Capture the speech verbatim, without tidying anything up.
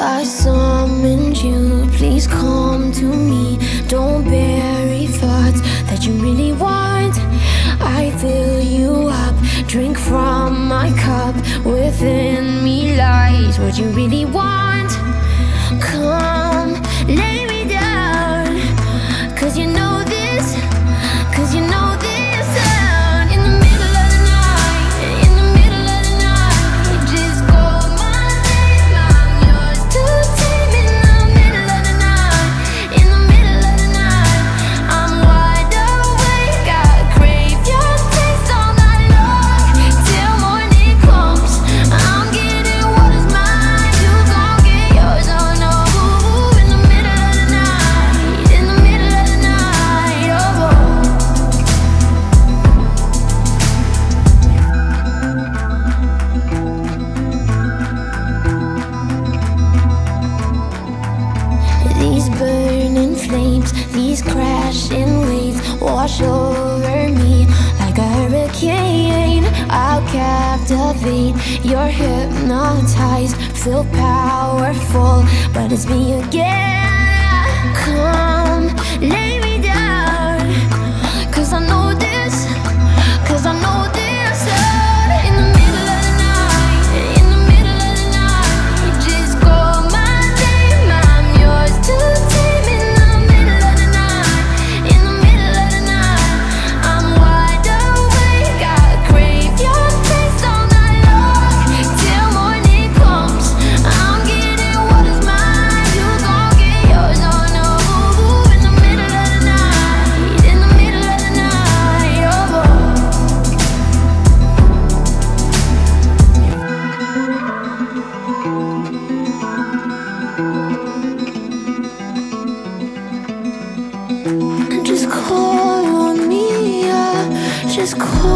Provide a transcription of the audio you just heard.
I summoned you, please come to me. Don't bury thoughts that you really want. I fill you up, drink from my cup. Within me lies what you really want. Come, lay me down, cause you know this, cause you know this sound. In the middle of the night, in the middle of the night, just call my name, I'm yours to tame. In the middle of the night, in the middle of the night, I'm wide awake, I crave your taste all night long. Till morning comes, I'm getting what is mine, you gon' get yours, oh no. In the middle of the night, in the middle of the night, oh, oh. These burning flames, these crashing waves wash over me like a hurricane. I'll captivate, you're hypnotized, feel powerful, but it's me again. Come, lay me down, cause I know this, cause I know this sound. In the middle of the night, in the middle of the night, just call my name, I'm yours to tame. In the middle of the night, in the middle of the night, I'm wide awake, I crave your taste all night long. Till morning comes, I'm getting what is mine, you gon' get yours, oh no. In the middle of the night, in the middle of the night, oh, oh. Just call on me, yeah. Just call